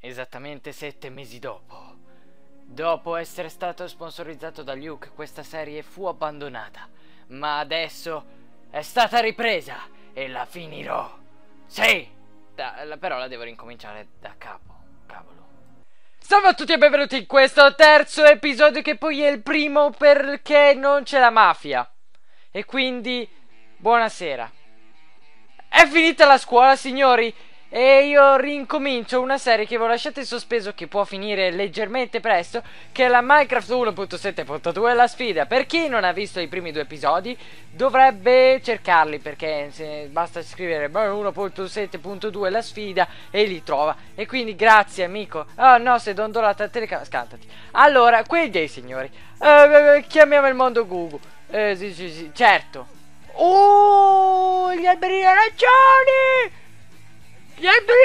Esattamente 7 mesi dopo. Dopo essere stato sponsorizzato da Luke, questa serie fu abbandonata. Ma adesso è stata ripresa e la finirò. Sì! Però la devo rincominciare da capo. Cavolo. Salve a tutti e benvenuti in questo terzo episodio, che poi è il primo perché non c'è la mafia. E quindi, buonasera. È finita la scuola, signori, e io rincomincio una serie che avevo lasciato in sospeso, che può finire leggermente presto, che è la Minecraft 1.7.2, la sfida. Per chi non ha visto i primi due episodi dovrebbe cercarli, perché basta scrivere 1.7.2 la sfida e li trova. E quindi grazie amico. Oh no, sei dondolata la telecamera, scantati. Allora, quindi signori, chiamiamo il mondo Google. Sì, certo. Oh, gli alberi arancioni! Gli alberi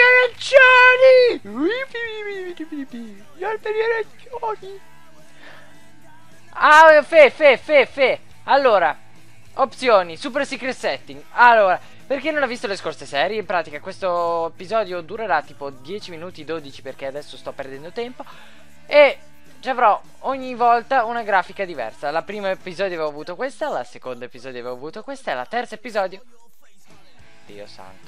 arancioni! Gli alberi arancioni! Ah, fe. Allora, opzioni, super secret setting. Allora, per chi non ha visto le scorse serie, in pratica questo episodio durerà tipo 10 minuti, 12, perché adesso sto perdendo tempo. E ci avrò ogni volta una grafica diversa. La prima episodio avevo avuto questa, la seconda episodio avevo avuto questa, e la terza episodio, Dio santo.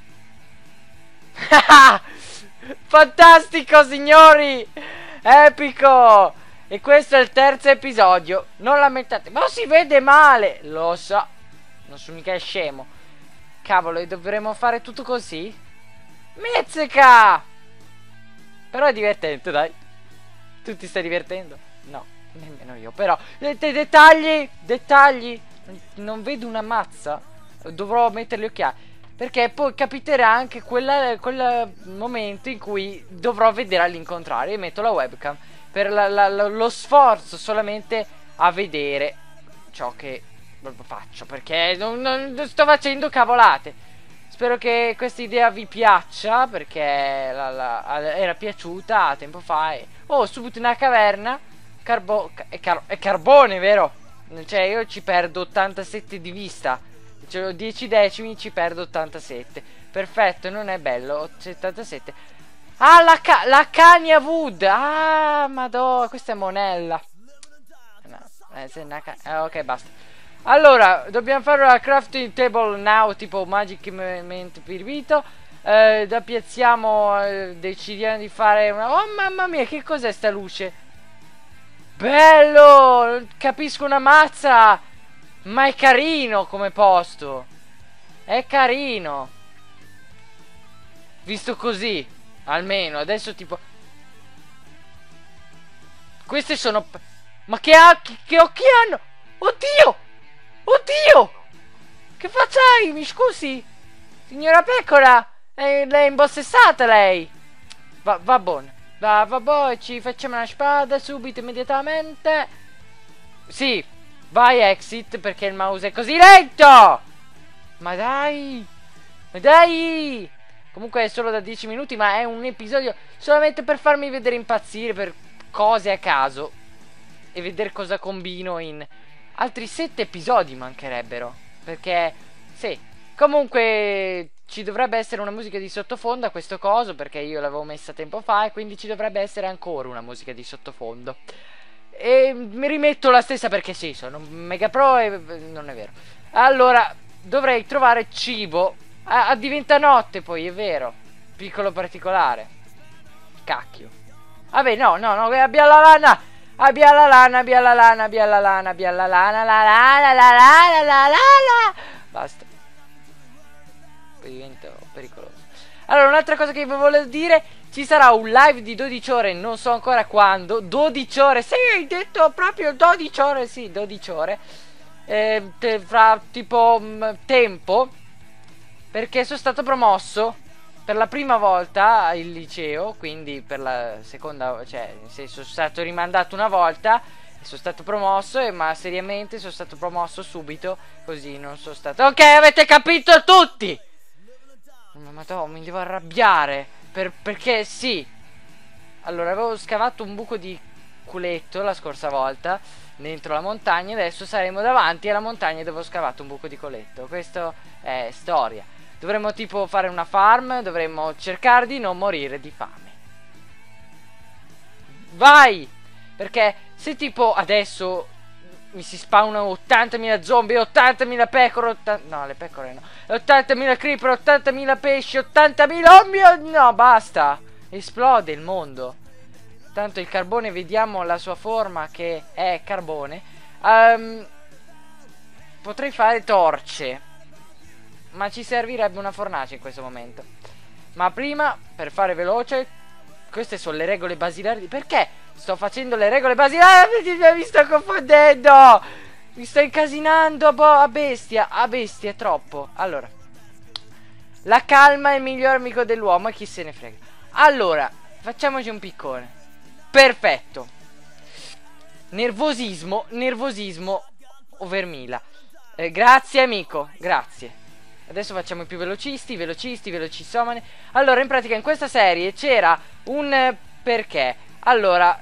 Fantastico, signori! Epico! E questo è il terzo episodio. Non lamentate, ma si vede male. Lo so, non sono mica scemo. Cavolo, e dovremmo fare tutto così? Mizzica! Però è divertente, dai. Tu ti stai divertendo? No, nemmeno io. Però dettagli. Non vedo una mazza. Dovrò mettere gli occhiali, perché poi capiterà anche quel momento in cui dovrò vedere all'incontrario e metto la webcam per lo sforzo solamente a vedere ciò che faccio, perché non sto facendo cavolate. Spero che questa idea vi piaccia, perché era piaciuta tempo fa. Oh, subito una caverna. È carbone, vero? Cioè io ci perdo 87 di vista. Cioè, ho 10 decimi, ci perdo 87. Perfetto, non è bello. 77. Ah, la cagna wood. Ah, madonna, questa è monella. No, ok, basta. Allora, dobbiamo fare una crafting table now, tipo magicamente pirvito. Da piazziamo, decidiamo di fare una... Oh mamma mia, che cos'è sta luce? Bello, non capisco una mazza. Ma è carino come posto. È carino. Visto così, almeno, adesso tipo... Queste sono... Ma che occhi hanno? Oddio! Oddio! Che faccia hai? Mi scusi? Signora Pecora? Lei è imbossessata, lei? Va buono. Vabbè, ci facciamo una spada subito, immediatamente. Sì, vai exit, perché il mouse è così lento. Ma dai. Ma dai. Comunque è solo da 10 minuti, ma è un episodio solamente per farmi vedere impazzire per cose a caso e vedere cosa combino in... Altri 7 episodi mancherebbero, perché sì. Comunque ci dovrebbe essere una musica di sottofondo a questo coso, perché io l'avevo messa tempo fa, e quindi ci dovrebbe essere ancora una musica di sottofondo. E mi rimetto la stessa perché sì, sono mega pro e non è vero. Allora, dovrei trovare cibo. Diventa notte poi, è vero. Piccolo particolare. Cacchio. Vabbè, no, abbiamo la lana. Abbia la lana. Basta. Poi divento pericoloso. Allora, un'altra cosa che vi volevo dire: ci sarà un live di 12 ore, non so ancora quando. 12 ore, sì, hai detto proprio 12 ore, sì, 12 ore. Fra tipo tempo, perché sono stato promosso per la prima volta al liceo, quindi per la seconda, cioè nel senso, sono stato rimandato una volta e sono stato promosso, ma seriamente sono stato promosso subito, così non sono stato... Ok, avete capito tutti! Ma madonna, mi devo arrabbiare, perché sì. Allora, avevo scavato un buco di culetto la scorsa volta dentro la montagna, adesso saremo davanti alla montagna dove ho scavato un buco di culetto. Questo è storia. Dovremmo tipo fare una farm, dovremmo cercare di non morire di fame. vai! Perché se tipo adesso mi si spawnano 80.000 zombie, 80.000 pecore, no, le pecore no, 80.000 creeper, 80.000 pesci, 80.000... Oh mio... No, basta! Esplode il mondo. Tanto il carbone, vediamo la sua forma che è carbone. Potrei fare torce, ma ci servirebbe una fornace in questo momento. Ma prima, per fare veloce, queste sono le regole basilari. Perché sto facendo le regole basilari? Mi sto confondendo! Mi sto incasinando a bestia. A bestia, troppo. Allora, la calma è il miglior amico dell'uomo e chi se ne frega. Allora, facciamoci un piccone. Perfetto. Nervosismo over 1000. Grazie amico, grazie. Adesso facciamo i più velocissomane. Allora, in pratica in questa serie c'era un perché. Allora,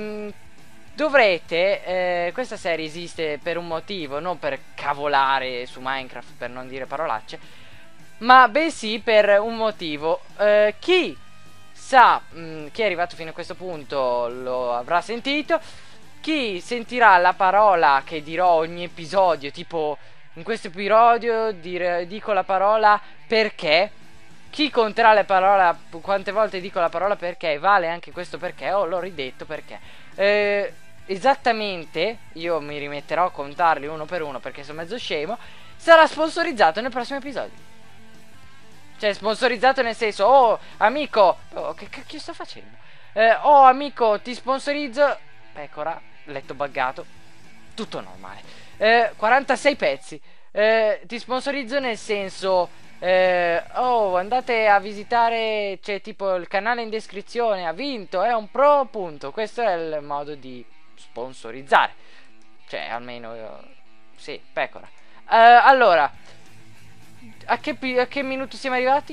dovrete... questa serie esiste per un motivo, non per cavolare su Minecraft, per non dire parolacce, ma bensì per un motivo. Chi sa, chi è arrivato fino a questo punto lo avrà sentito. Chi sentirà la parola che dirò ogni episodio, tipo in questo episodio dico la parola perché. Chi conterà la parola, quante volte dico la parola perché, vale anche questo perché, l'ho ridetto perché. Esattamente, io mi rimetterò a contarli uno per uno perché sono mezzo scemo, sarà sponsorizzato nel prossimo episodio. Cioè, sponsorizzato nel senso, oh amico, che cacchio sto facendo? Oh amico, ti sponsorizzo, pecora, letto buggato, tutto normale. 46 pezzi. Ti sponsorizzo nel senso, oh, andate a visitare, c'è tipo il canale in descrizione, ha vinto, è un pro, punto. Questo è il modo di sponsorizzare. Cioè, almeno, sì, pecora. Allora, a che minuto siamo arrivati?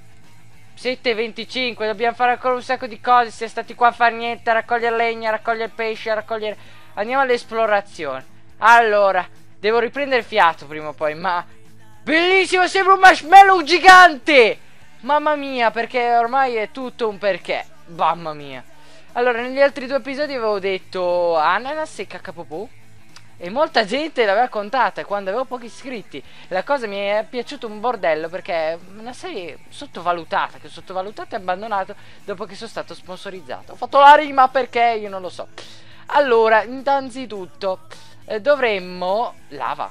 7:25, dobbiamo fare ancora un sacco di cose. Siamo stati qua a fare niente, a raccogliere legna, a raccogliere pesce, a raccogliere... Andiamo all'esplorazione. Allora, devo riprendere fiato prima o poi, ma... Bellissimo, sembra un marshmallow gigante! Mamma mia, perché ormai è tutto un perché. Mamma mia. Allora, negli altri 2 episodi avevo detto ananas e cacapopù, e molta gente l'aveva contata quando avevo pochi iscritti. La cosa mi è piaciuta un bordello perché è una serie sottovalutata, che ho sottovalutato e abbandonato dopo che sono stato sponsorizzato. Ho fatto la rima perché io non lo so. Allora, innanzitutto dovremmo... Lava,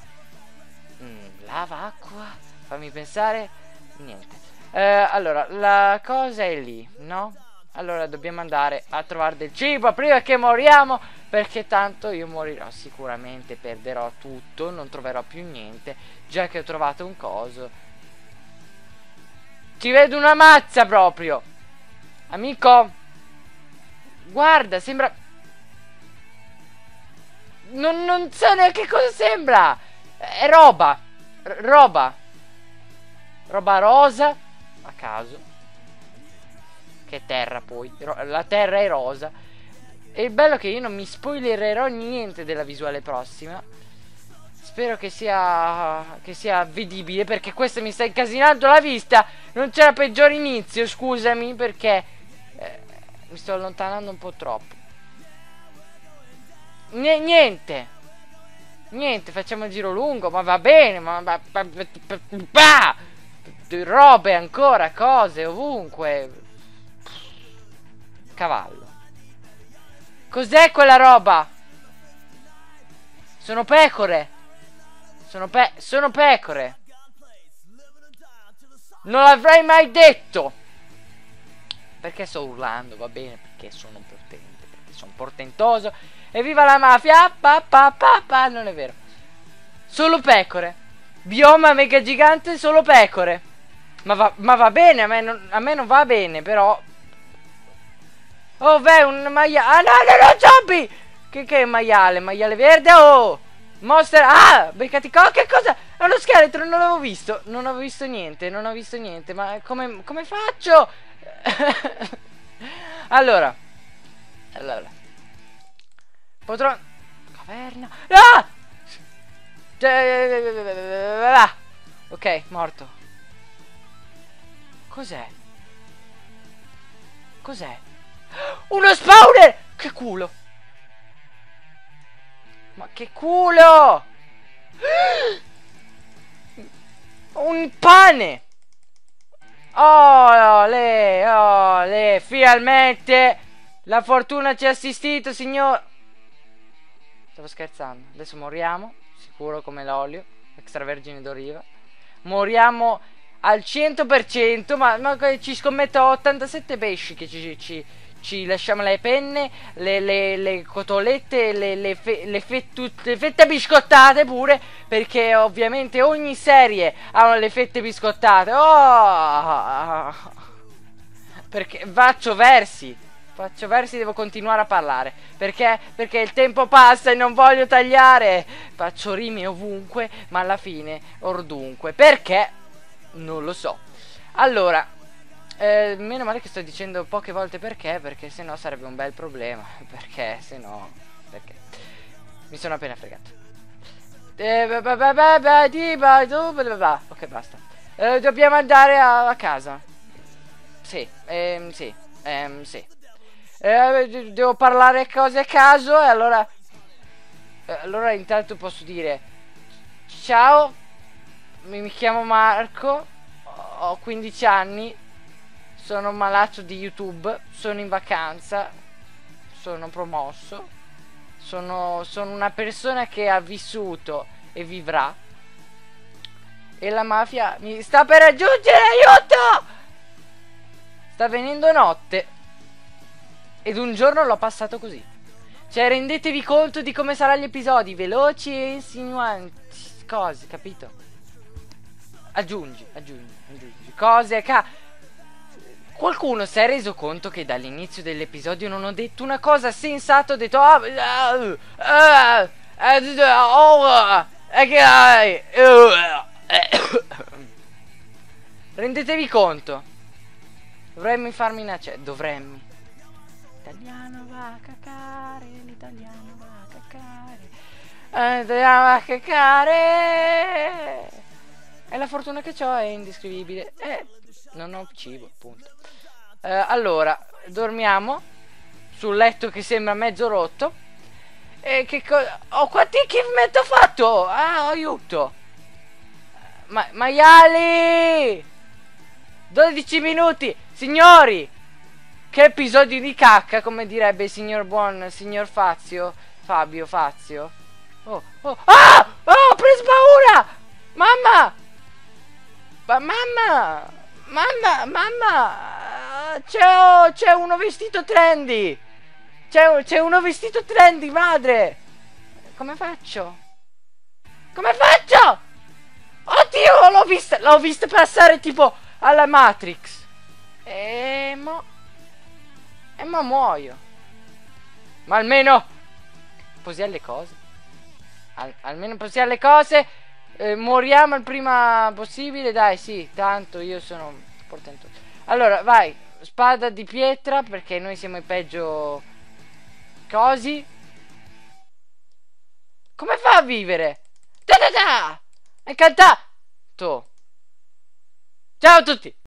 acqua, fammi pensare. Niente. Allora, la cosa è lì, no? Allora dobbiamo andare a trovare del cibo prima che moriamo, perché tanto io morirò sicuramente, perderò tutto, non troverò più niente, già che ho trovato un coso. Ci vedo una mazza proprio. Amico, guarda, sembra... Non so neanche cosa sembra. È roba rosa a caso. Che terra poi, la terra è rosa. E il bello è che io non mi spoilererò niente della visuale prossima. Spero che sia vedibile, perché questo mi sta incasinando la vista. Non c'era peggior inizio, scusami, perché mi sto allontanando un po' troppo. Niente, facciamo il giro lungo, ma va bene, robe ancora, cose ovunque. Cavallo. Cos'è quella roba? Sono pecore. Sono pecore. Non l'avrei mai detto. Perché sto urlando? Va bene, perché sono potente, perché sono portentoso. Evviva la mafia. Non è vero. Solo pecore. Bioma mega gigante, solo pecore. Ma va bene, a me non va bene, però. Oh, beh, un maiale. Ah, no, zombie! Che è il maiale? Maiale verde? Oh! Monster. Ah, beccati. Che cosa? È uno scheletro, non l'avevo visto. Non ho visto niente. Ma come faccio? Allora. Potrò... Caverna. Ah! Ok, morto. Cos'è? Uno spawner! che culo! Ma che culo! Un pane! Ole, finalmente la fortuna ci ha assistito, signor. Stavo scherzando. Adesso moriamo, sicuro come l'olio extravergine d'oliva. Moriamo al 100%, ma ci scommetto 87 pesci che ci lasciamo le penne, le cotolette, le fette biscottate pure, perché ovviamente ogni serie ha le fette biscottate. Oh! Perché faccio versi, devo continuare a parlare. Perché? Perché il tempo passa e non voglio tagliare. Faccio rime ovunque, ma alla fine ordunque. Perché? Non lo so. Allora, meno male che sto dicendo poche volte perché sennò sarebbe un bel problema. Perché mi sono appena fregato. Ok, basta. Dobbiamo andare a casa. Sì, sì, sì. Devo parlare cose a caso e allora intanto posso dire ciao, mi chiamo Marco, ho 15 anni, sono malato di YouTube, sono in vacanza, sono promosso, sono una persona che ha vissuto e vivrà e la mafia mi sta per raggiungere, aiuto! Sta venendo notte ed un giorno l'ho passato così. Cioè, rendetevi conto di come saranno gli episodi, veloci e insinuanti, cose, capito? Aggiungi cose qualcuno si è reso conto che dall'inizio dell'episodio non ho detto una cosa sensata, ho detto rendetevi conto. Dovremmo farmi una dovremmo. L'italiano va a cacare, l'italiano va a cacare, l'italiano va a cacare. E la fortuna che ho è indescrivibile. Non ho cibo, appunto. Allora, dormiamo sul letto che sembra mezzo rotto. E che cosa... Oh, quanti achievement ho fatto? Ah, aiuto. Maiali! 12 minuti! Signori! Che episodio di cacca, come direbbe il signor Fazio. Fabio Fazio. Oh! Ah! Oh, ho preso paura! Mamma! Mamma! C'è uno vestito trendy! C'è uno vestito trendy, madre! Come faccio? Come faccio? Oddio, l'ho vista passare tipo alla Matrix. E mo muoio. Ma almeno posiamo le cose. Almeno posiamo le cose. Moriamo il prima possibile. Dai, sì, tanto io sono portento. Allora, vai. Spada di pietra, perché noi siamo i peggio cosi. Come fa a vivere? È cantato. Ciao a tutti.